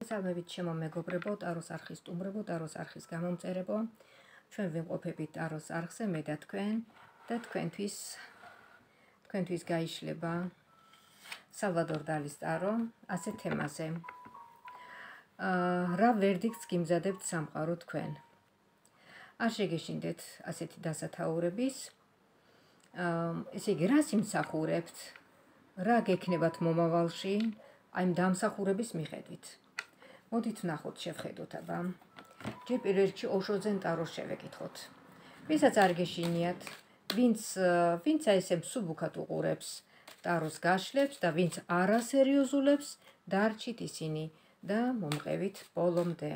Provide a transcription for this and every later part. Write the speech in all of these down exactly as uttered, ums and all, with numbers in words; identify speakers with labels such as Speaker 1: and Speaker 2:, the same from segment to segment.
Speaker 1: მოგესალმებით ჩემო მეგობრებო, ტაროს არხის სტუმრებო, ტაროს არხის გამომწერებო. ჩვენ ვიმყოფებით ტაროს არხზე მე და თქვენ და თქვენთვის თქვენთვის გაიშლება სალვადორ დალის ტარო ასეთ თემაზე. რა ვერდიქტს გიმზადებთ სამყარო თქვენ? არ შეგეშინდეთ ასეთი დასათაურების. ესე იგი, რას იმსახურებთ? რა გექნებათ მომავალში? აი ამ დამსახურების მიხედვით. მოდით ვნახოთ, შევხედოთ აბა. ჯერ პირველ რიგში ოშოძენ ტაროს შევეკითხოთ. ვისაც არ გეშინიათ, ვინც ვინც აი ესე მსუბუქად უყურებს ტაროს გაშლებს და ვინც არასერიოზულებს, დარჩით ისინი და მომყევით ბოლომდე.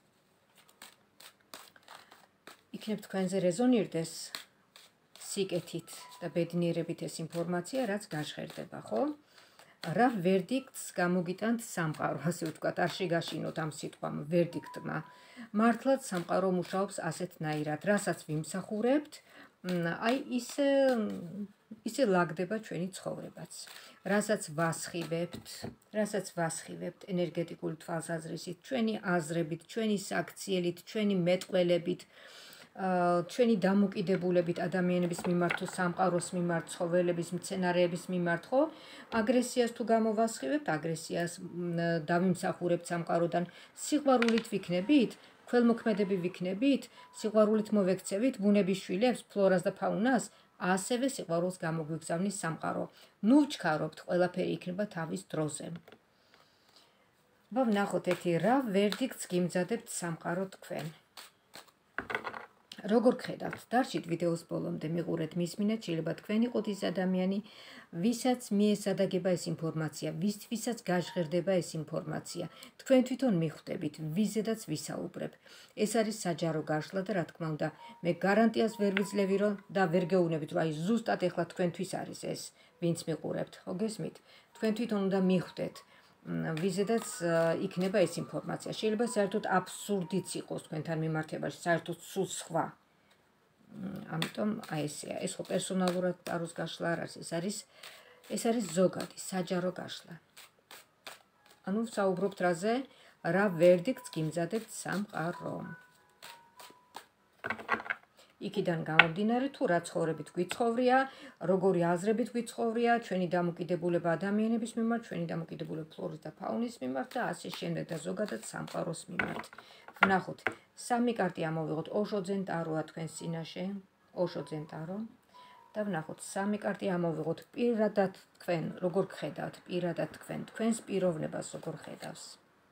Speaker 1: იქნებ თქვენზე რეზონირდეს სიკეთით და ბედნიერებით ეს ინფორმაცია, რაც გაჟღერდება, ხო? რა ვერდიქტს გამოგიტანთ სამყარო, ასე ვთქვათ, არ შეგაშინოთ ამ სიტყვამ ვერდიქტმა. მართლაც სამყარო მუშაობს ასეთნაირად, რასაც ვიმსახურებთ, აი ისე ისე ლაგდება ჩვენი ცხოვრებაც. რასაც ვასხივებთ, რასაც ვასხივებთ ენერგეტიკული თვალსაზრისით, ჩვენი აზრებით, ჩვენი საქციელით, ჩვენი მეტყველებით, ჩვენი დამოკიდებულებით ადამიანების მიმართ თუ სამყაროს მიმართ, ცხოველების, მცენარეების მიმართ, ხო? აგრესიას თუ გამოვასხივებთ, აგრესიას დავიმსახურებთ სამყაროდან, სიყვარულით ვიქნებით, ქველმოქმედები ვიქნებით, სიყვარულით მოვექცევით ბუნების შვილებს, ფლორას და ფაუნას, ასევე სიყვარულს გამოგვიგზავნის სამყარო. ნუ ვჩქარობთ, ყველაფერი იქნება თავის დროზე. ვნახოთ ერთი რა ვერდიქტს გიმზადებთ სამყარო თქვენ. როგორ გხედავთ? დარჩით ვიდეოს ბოლომდე, მიყურეთ, მისმინეთ, შეიძლება თქვენ იყოთ ის ადამიანი, ვისაც მიესადაგება ეს ინფორმაცია, ვისთვისაც გაჟღერდება ეს ინფორმაცია. თქვენ თვითონ მიხვდებით, ვიზედაც ვისაუბრებ. ეს არის საჯარო გაშლა და რა თქმა უნდა, მე გარანტიას ვერ ვიძლევი, რომ და ვერ გეუბნებით, რომ აი ზუსტად ეხლა თქვენთვის არის ეს, ვინც მიყურებთ, ხო გესმით? თქვენ თვითონ უნდა მიხვდეთ. ვიზედაც იქნება ეს ინფორმაცია. შეიძლება საერთოდ აბსურდიც იყოს თქვენთან მიმართებაში, საერთოდ სულ სხვა. ამიტომ აი ესეა, ეს ხო პერსონალურად ტაროს გაშლა არ არის, ეს არის ეს არის ზოგადი, საჯარო გაშლა. ანუ ვსაუბრობთ რაზე? რა ვერდიქტს გიმზადებთ სამყარო. იქიდან გამომდინარე, თუ რა ცხოვრებით გვიცხოვრია, როგორი აზრებით გვიცხოვრია, ჩვენი დამოკიდებულება ადამიანების მიმართ, ჩვენი დამოკიდებულება ფლორის და ფაუნის მიმართ და ასე შემდეგ და ზოგადად სამყაროს მიმართ. ვნახოთ, სამი კარტი ამოვიღოთ, ოშოძენ ტაროა თქვენს წინაშე, ოშოძენ ტარო და ვნახოთ, სამი კარტი ამოვიღოთ, პირადად თქვენ, როგორ გხედავთ, პირადად თქვენ, თქვენს პიროვნებას როგორ ხედავს.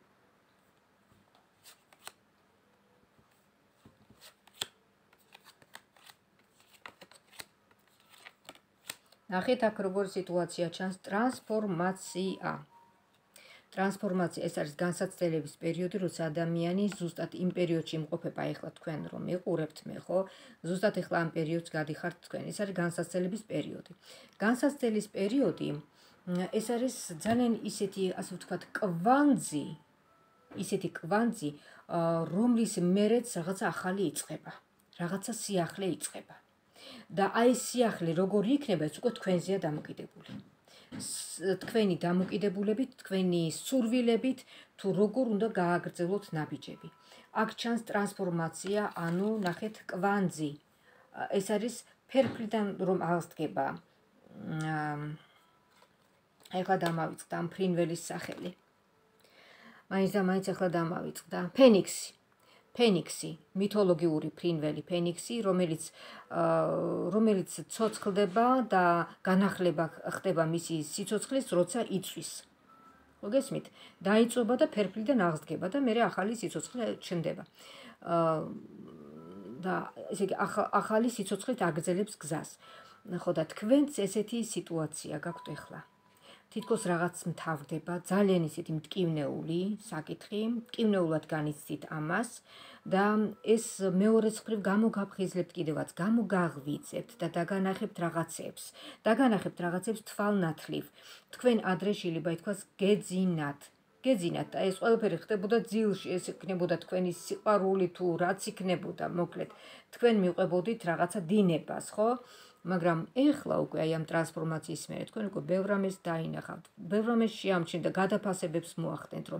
Speaker 1: ნახეთ აქ როგორ სიტუაცია ჩანს, ტრანსფორმაცია. ტრანსფორმაცია, ეს არის განსაცდელების პერიოდი, როცა ადამიანი ზუსტად იმ პერიოდში იმყოფება, ეხლა თქვენ რომ მიყურებთ მე, ხო? ზუსტად ეხლა ამ პერიოდს გადიხართ თქვენ. ეს არის განსაცდელების პერიოდი. განსაცდელის პერიოდი, ეს არის ძალიან ისეთი, ასე ვთქვათ, კვანძი, ისეთი კვანძი, რომლის მერეც რაღაცა ახალი იწყება, რაღაცა სიახლე იწყება. და აი სიახლე როგორ იქნება, ეს უკვე თქვენზეა დამოკიდებული. თქვენი დამოკიდებულებით, თქვენი სურვილებით, თუ როგორ უნდა გააგრძელოთ ნაბიჯები. აქ ჩანს ტრანსფორმაცია, ანუ ნახეთ კვანძი. ეს არის ფერფლიდან რომ აღსდგება. ეხლა დამავიწყდა ამ ფრინველის სახელი. მაინც და მაინც ეხლა დამავიწყდა. ფენიქსი. ფენიქსი, მითოლოგიური ფრინველი ფენიქსი, რომელიც რომელიც ცოცხლდება და განახლება ხდება მისი სიცოცხლის, როცა იწვის. ხო გესმით? დაიწובה და ფერფლიდან აღსდგება და მერე ახალი სიცოცხლე ჩნდება. და ესე იგი ახალი სიცოცხლით აგრძელებს გზას. ხო და თქვენც ესეთი სიტუაცია გაქვთ ეხლა. თითქოს რაღაც მთავრდება, ძალიან ისეთი მტკივნეული საკითხი, მტკივნეულად განიცდით ამას და ეს მეორეც მხრივ გამოგაფხიზლებთ კიდევაც, გამოგაღვიძებთ და დაგანახებთ რაღაცებს. დაგანახებთ რაღაცებს თვალნათლივ. თქვენ ადრე შეიძლება ითქვას გეძინათ. გეძინათ და ეს ყველაფერი ხდებოდა ძილში, ეს იქნებოდა თქვენი სიყვარული თუ რაც იქნებოდა, მოკლედ. თქვენ მიყვებოდით რაღაცა დინებას, ხო? მაგრამ ეხლა უკვე აი ამ ტრანსფორმაციის მერე თქვენ უკვე ბევრ რამეს დაინახავთ, ბევრ რამეს შეამჩნევთ და გადაფასებებს მოახდენთ, რომ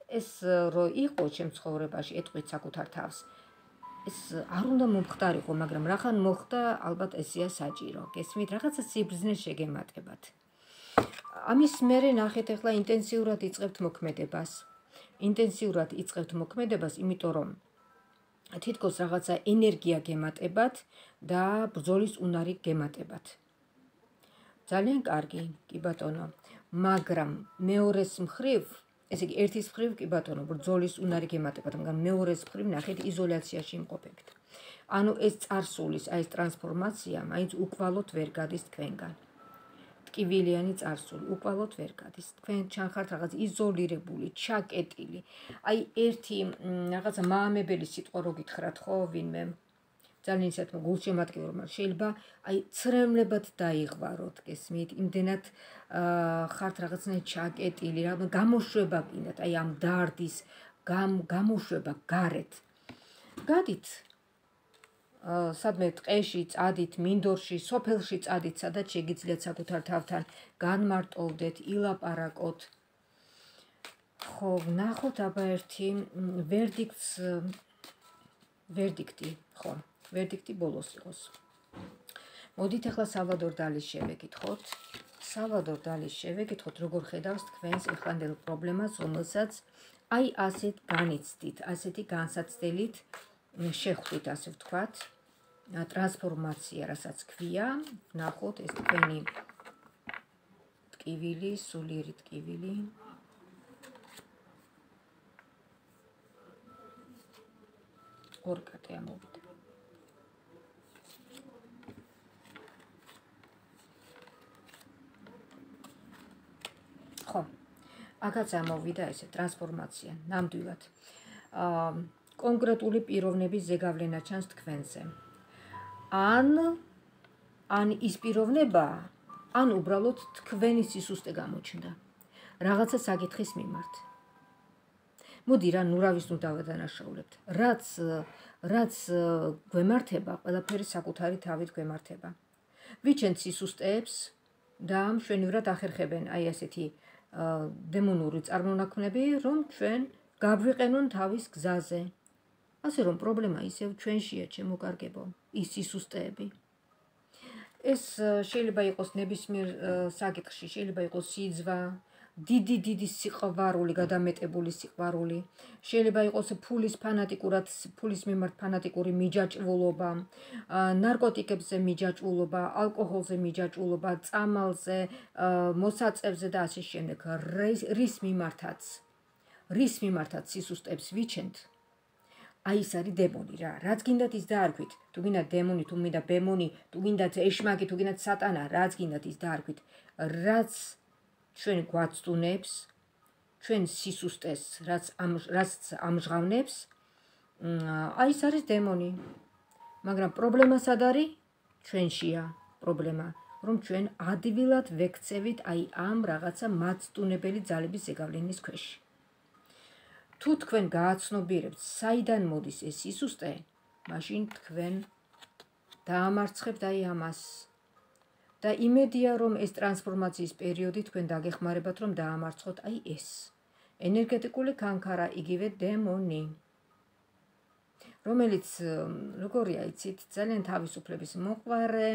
Speaker 1: ეს რო იყო ჩემ ცხოვრებაში ეტყვით საკუთარ თავს, ეს არ უნდა მომხდარიყო, მაგრამ რახან მოხდა, ალბათ ესეა საჭირო. გესმით, რაღაცა სიბრძნე შეგემატებათ. ამის მერე ნახეთ, ახლა ინტენსიურად იწყებთ მოქმედებას. ინტენსიურად იწყებთ მოქმედებას, იმიტომ რომ თითქოს რაღაცა ენერგია გემატებათ და ბრძოლის უნარი გემატებათ. ძალიან კარგი, კი ბატონო, მაგრამ მეორეს მხრივ, ესე იგი ერთის მხრივ კი ბატონო, ბრძოლის უნარი გემატებათ, მაგრამ მეორეს მხრივ ნახეთ იზოლაციაში იმყოფებით. ანუ ეს წარსულის, აი ეს ტრანსფორმაცია მაინც უკვალოდ ვერ გადის თქვენგან. ტკივილიანი წარსული უკვალოდ ვერ გადის. თქვენ ჩანხართ რაღაც იზოლირებული, ჩაკეტილი. აი ერთი რაღაცა მაამებელი სიტყვა რო გითხრათ ხო ვინმე ძალიან ისეთმა გულშემატკივრებმა შეიძლება აი ცრემლებად დაიღვაროთ, გესმით, იმდენად ხართ რაღაცნაირად ჩაკეტილი, რა გამოშვება გინდათ, აი ამ დარდის გამოშვება გარეთ. გადით სადმე ტყეში წადით, მინდორში, სოფელში წადით, სადაც შეგიძლიათ საკუთარ თავთან განმარტოვდეთ, ილაპარაკოთ. ხო, ვნახოთ აბა ერთი ვერდიქტს ვერდიქტი, ხო, ვერდიქტი ბოლოს იყოს. მოდით ახლა სალვადორ დალის შევეკითხოთ. სალვადორ დალის შევეკითხოთ, როგორ ხედავს თქვენს ეხლანდელ პრობლემას, რომელსაც აი ასეთ განიცდით, ასეთი განსაცდელით შეხვდით, ასე ვთქვათ. ტრანსფორმაცია, რასაც ქვია, ვნახოთ ეს თქვენი ტკივილი, სულიერი ტკივილი. ორ კარტი ამოვიდა. ხო, აქაც ამოვიდა ესე ტრანსფორმაცია, ნამდვილად. აა კონკრეტული პიროვნების ზეგავლენა ჩანს თქვენზე. ან ან ის პიროვნება, ან უბრალოდ თქვენი სისუსტე გამოჩნდა რაღაცა საკითხის მიმართ. მოდი რა, ნუ რავის ნუ დავადანაშაულებთ. რაც რაც გვემართება, ყველაფერი საკუთარი თავით გვემართება. ვიჩენთ სისუსტეებს და მშვენივრად ახერხებენ აი ასეთი დემონური წარმონაქმნები, რომ ჩვენ გაგვიყენონ თავის გზაზე. ასე რომ პრობლემა ისევ ჩვენშია, ჩემო კარგებო, ის სისუსტეები. ეს შეიძლება იყოს ნებისმიერ საკითხში, შეიძლება იყოს სიძვა, დიდი დიდი სიყვარული, გადამეტებული სიყვარული, შეიძლება იყოს ფულის ფანატიკურად, ფულის მიმართ ფანატიკური მიჯაჭვულობა, ნარკოტიკებზე მიჯაჭვულობა, ალკოჰოლზე მიჯაჭვულობა, წამალზე, მოსაწევზე და ასე შემდეგ. რის მიმართაც, რის მიმართაც სისუსტეებს ვიჩენთ, აი ეს არის დემონი რა. რაც გინდათ ის დაარქვით. თუ გინდათ დემონი, თუ მინდა ბემონი, თუ გინდათ ეშმაკი, თუ გინდათ სატანა, რაც გინდათ ის დაარქვით. რაც ჩვენ გვაცდუნებს, ჩვენ სისუსტეს, რაც რაც ამჟღავნებს, აი ეს არის დემონი. მაგრამ პრობლემა სად არის? ჩვენშია პრობლემა, რომ ჩვენ ადვილად ვექცევით აი ამ რაღაცა მაცდუნებელი ძალების ზეგავლენის ქვეშ. თუ თქვენ გააცნობიერებთ, საიდან მოდის ეს სისუსტე, მაშინ თქვენ დაამარცხებთ აი ამას. და იმედია, რომ ეს ტრანსფორმაციის პერიოდი თქვენ დაგეხმარებათ, რომ დაამარცხოთ აი ეს ენერგეტიკული კანქარა, იგივე დემონი, რომელიც როგორია იცით, ძალიან თავისუფლების მოყვარე,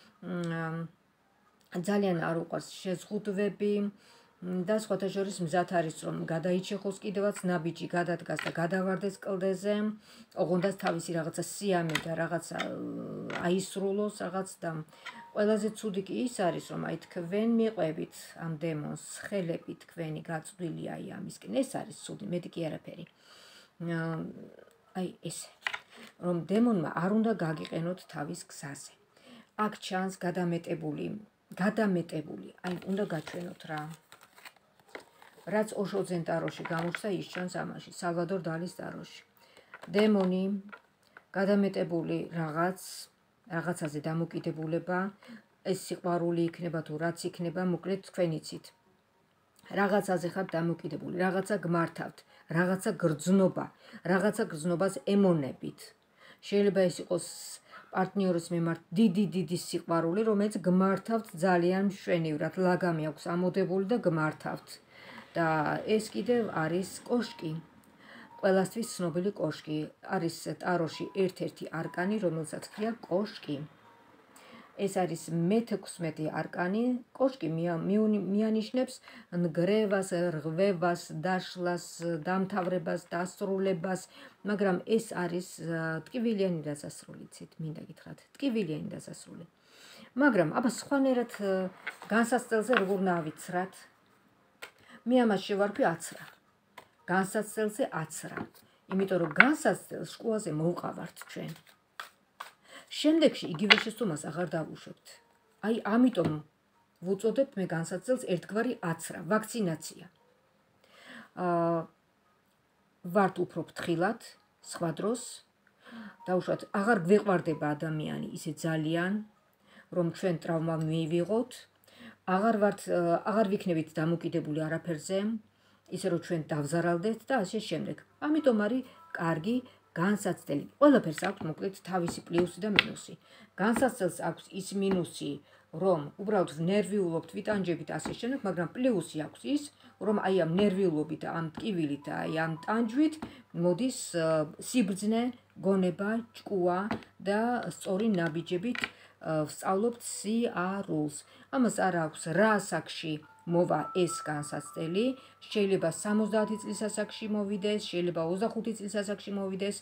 Speaker 1: ძალიან არ უყვარს შეზღუდვები და სხვათა შორის მზად არის, რომ გადაიჩეხოს კიდევაც ნაბიჯი, გადადგას და გადავარდეს კლდეზე, ოღონდაც თავისი რაღაცა სიამე და რაღაცა აისრულოს რაღაც და ყველაზე ცუდი კი ის არის, რომ აი თქვენ მიყვებით ამ დემონს, ხელები თქვენი გაწვდილი აი ამისკენ, ეს არის ცუდი, მეტი კი არაფერი. აი ესე, რომ დემონმა არ უნდა გაგიყენოთ თავის გზაზე. აქ ჩანს გადამეტებული, გადამეტებული, აი უნდა გაჩვენოთ რა. რაც ოშოძენ ტაროში გამოჩნდა, ის ჩანს ამაში, სალვადორ დალის ტაროში. დემონი, გადამეტებული რაღაც, რაღაცაზე დამოკიდებულება, ეს სიყვარული იქნება თუ რაც იქნება, მოკლედ თქვენ იცით. რაღაცაზე ხართ დამოკიდებული, რაღაცა გმართავთ, რაღაცა გრძნობა, რაღაცა გრძნობას ემონებით. შეიძლება ეს იყოს პარტნიორის მიმართ დიდი დიდი სიყვარული, რომელიც გმართავთ ძალიან მშვენივრად, ლაგამი აქვს ამოდებული და გმართავთ. და ეს კიდევ არის კოშკი. ყველასთვის ცნობილი კოშკი. არის ტაროში ერთ-ერთი არკანი, რომელსაც ქვია კოშკი. ეს არის მეთექვსმეტე არკანი. კოშკი მიანიშნებს ნგრევას, რღვევას, დაშლას, დამთავრებას, დასრულებას, მაგრამ ეს არის ტკივილიანი დასასრული, ცით მინდა გითხრათ, ტკივილიანი დასასრული. მაგრამ აბა სხვანაირად განსაცდელზე როგორ ნავიცრათ? მე ამას შევარქვი აცრა. განსაცდელზე აცრა. იმიტომ რომ განსაცდელს შკუაზე მოვყავართ ჩვენ. შემდეგში იგივე შეცდომას აღარ დავუშვებთ. აი ამიტომ ვუწოდებთ მე განსაცდელს ერთგვარი აცრა, ვაქცინაცია. აა ვართ უფრო ფრთხილად, სხვა დროს დაუშვათ, აღარ გვეყვარდება ადამიანი ისე ძალიან, რომ ჩვენ ტრავმა მიივიღოთ, აღარ ვართ აღარ ვიქნებით დამოკიდებული არაფერზე, ისე რომ ჩვენ დავზარალდეთ და ასე შემდეგ. ამიტომ არის კარგი განსაცდელი. ყველაფერს აქვს მოკლედ თავისი პლუსი და მინუსი. განსაცდელს აქვს ის მინუსი, რომ უბრალოდ ნერვიულობთ, ვიტანჯებით ასე შემდეგ, მაგრამ პლუსი აქვს ის, რომ აი ამ ნერვიულობით, ამ ტკივილით, აი ამ ტანჯვით მოდის სიბრძნე, გონება, ჭკუა და სწორი ნაბიჯებით ვსწავლობთ სიარულს. ამას არ აქვს რა ასაკში მოვა ეს განსაცდელი, შეიძლება სამოცდაათი წლის ასაკში მოვიდეს, შეიძლება ოცდახუთი წლის ასაკში მოვიდეს,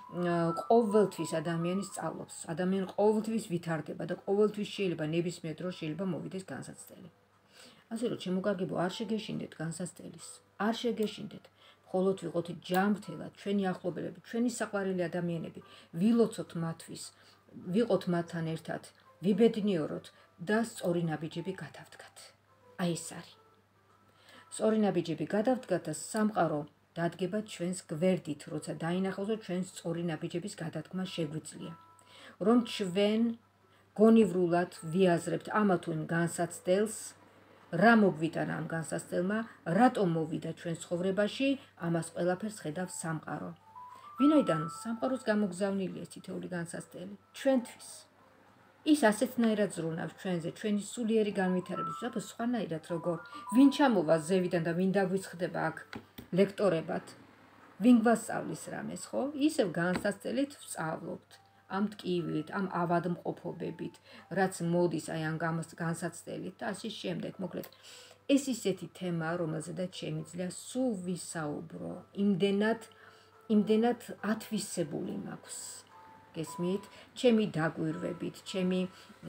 Speaker 1: ყოველთვის ადამიანი სწავლობს, ადამიანი ყოველთვის ვითარდება და ყოველთვის შეიძლება ნებისმიერ დროს შეიძლება მოვიდეს განსაცდელი. ასე რომ შემოგარგებო, არ შეგეშინდეთ განსაცდელის, არ შეგეშინდეთ. მხოლოდ ვიყოთ ჯანმრთელად, ჩვენი ახლობელები, ჩვენი საყვარელი ადამიანები, ვილოცოთ მათთვის, ვიყოთ მათთან ერთად, ვიბედნიოროთ და სწორი ნაბიჯები გადავდგათ. აი ეს არის. სწორი ნაბიჯები გადავდგათ და სამყარო დადგება ჩვენს გვერდით, როცა დაინახავთ, ჩვენ სწორი ნაბიჯების გადადგმა შეგვიძლია. რომ ჩვენ გონივრულად ვიაზრებთ ამა თუ იმ განსაცდელს, რა მოგვიტანა ამ განსაცდელმა, რატომ მოვიდა ჩვენ ცხოვრებაში, ამას ყველაფერს ხედავს სამყარო. ვინაიდან სამყაროს გამოგზავნილია ეს თითოეული განსაცდელი ჩვენთვის. ის ასეთნაირად ზრუნავს ჩვენზე, ჩვენი სულიერი განვითარებისთვის, აბა სხვანაირად როგორ, ვინ ჩამოვა ზევიდან და ვინ დაგვიცხდება აქ ლექტორებად, ვინ გვასწავლის რამეს, ხო? ისევ განსაცდელით ვსწავლობთ, ამ ტკივილით, ამ ავადმყოფობებით, რაც მოდის აი ამ განსაცდელით და ასე შემდეგ. მოკლედ, ეს ისეთი თემაა, რომელზედაც შემიძლია სულ ვისაუბრო, იმდენად, იმდენად ათვისებული მაქვს. გესმით, ჩემი დაგვირვებით, ჩემი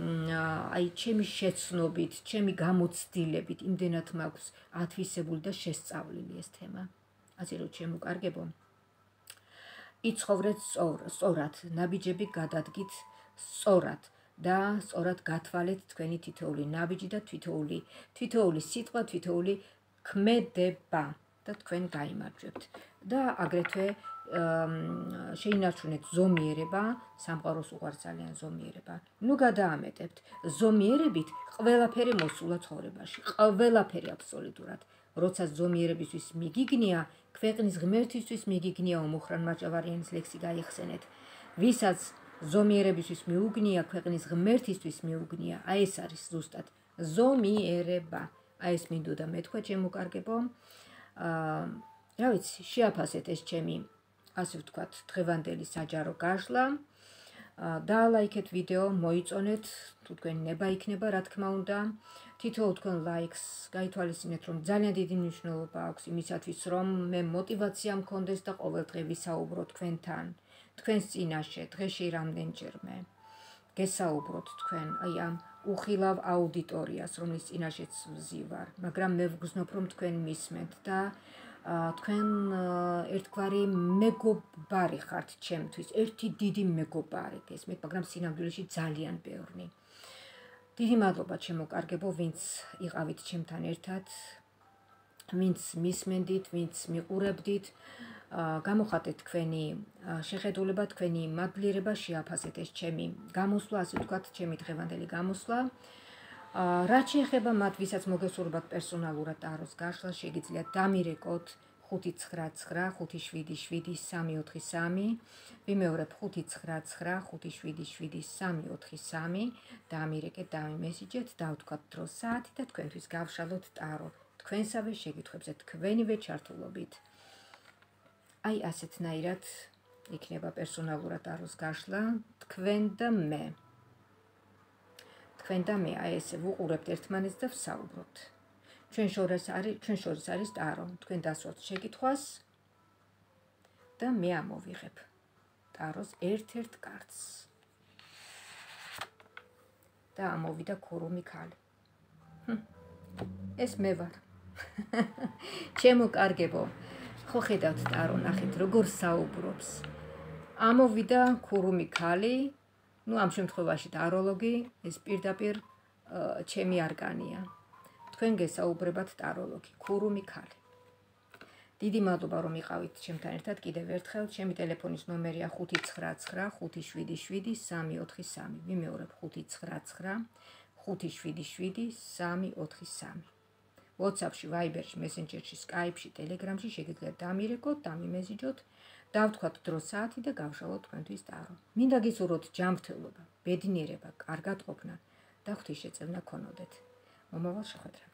Speaker 1: აი ჩემი შეცნობით, ჩემი გამოცდილებით, იმდენად მაქვს ათვისებული და შესწავლილი ეს თემა. ასე რომ შემოგარგებო, იცხოვრეთ სწორად, ნაბიჯები გადადგით სწორად და სწორად გათვალეთ თქვენი თითოეული ნაბიჯი და თითოეული თითოეული სიტყვა, თითოეული ქმედება და თქვენ გაიმარჯვებთ. და აგრეთვე შეინარჩუნეთ ზომიერება, სამყაროს უყვარს ძალიან ზომიერება. ნუ გადაამეტებთ, ზომიერებით ყველაფერი მოსულა ცხოვრებაში, ყველაფერი აბსოლუტურად. როცა ზომიერებისთვის მიგიგნია, ქვეყნის ღმერთისთვის მიგიგნია, უმუხრან მაჭავარიანის ლექსი გაიხსენეთ. ვისაც ზომიერებისთვის მიუგნია, ქვეყნის ღმერთისთვის მიუგნია, აი ეს არის ზუსტად ზომიერება. აი ეს მინდოდა მეთქვა, შემოგარგებო. აა რა ვიცი, შეაფასეთ ეს ჩემი, ასე ვთქვათ, დღევანდელი საჯარო გაშლა. დაალაიქეთ ვიდეო, მოიწონეთ, თუ თქვენი ნება იქნება, რა თქმა უნდა. თითოეულ თქვენ ლაიქს გაითვალისწინეთ, რომ ძალიან დიდი მნიშვნელობა აქვს იმისათვის, რომ მე мотиваცია მქონდეს და ყოველდღე ვისაუბრო თქვენთან, თქვენს წინაშე, დღეში რამდენჯერმე. გესაუბროთ თქვენ აი ამ უხილავ აუდიტორიას, რომლის წინაშეც ვზივარ, მაგრამ მე ვგრძნობ, რომ თქვენ მისმენთ და თქვენ ერთგვარი მეგობარი ხართ ჩემთვის, ერთი დიდი მეგობარი გესმით, მაგრამ სინამდვილეში ძალიან ბევრი. დიდი მადლობა შემოკარგებო, ვინც იყავით ჩემთან ერთად, ვინც მისმენდით, ვინც მიყურებდით, გამოხატეთ თქვენი შეხედულება, თქვენი მადლიერება, შეაფასეთ ეს ჩემი გამოსვლა, ასე ვთქვათ, ჩემი დღევანდელი გამოსვლა. რაც შეეხება მათ, ვისაც მოგესურვებათ პერსონალურად ტაროს გაშლა, შეგიძლიათ დამირეკოთ ხუთი ცხრა ცხრა ხუთი შვიდი შვიდი სამი ოთხი სამი, ვიმეორებ ხუთი ცხრა ცხრა ხუთი შვიდი შვიდი სამი ოთხი სამი, დამირეკეთ, დამიმესიჯეთ, დავთქვათ დრო საათი და თქვენთვის გავშალოთ ტარო. თქვენსავე შეკითხვებზე თქვენივე ჩართულობით. აი ასეთნაირად იქნება პერსონალურად ტაროს გაშლა თქვენ და მე. თქვენ და მე აი ესე ვუყურებთ ერთმანეთს და ვსაუბრობთ. ჩვენ შორის არის ჩვენ შორის არის ტარო. თქვენ დასვათ შეკითხვას და მე ამოვიღებ ტაროს ერთ-ერთ კარტს. და ამოვიდა ქურუმი ქალი. ეს მე ვარ. ჩემო კარგებო, ხო ხედავთ ტარო, ნახეთ როგორ საუბრობს. ამოვიდა ქურუმი ქალი, ну ამ შემთხვევაში ტაროლოგი, ეს პირდაპირ ჩემი არკანია. თქვენ გესაუბრებათ ტაროლოგი, ქურუმი ქალი. დიდი მადლობა რომ იყავით ჩემთან ერთად კიდევ ერთხელ. ჩემი ტელეფონის ნომერია ხუთი ცხრა ცხრა ხუთი შვიდი შვიდი სამი ოთხი სამი. ვიმეორებ ხუთი ცხრა ცხრა ხუთი შვიდი შვიდი სამი ოთხი სამი. WhatsApp-ში, Viber-ში, Messenger-ში, Skype-ში, Telegram-ში შეგიძლიათ დამირეკოთ, დამიმესიჯოთ, დავთქვათ დრო საათი და გავშალოთ თქვენთვის ტარო. მინდა გისურვოთ ჯანმრთელობა, ბედნიერება, კარგად ყოფნა და ღვთისშეწევნა გქონოდეთ. მომავალ შეხვედრამდე.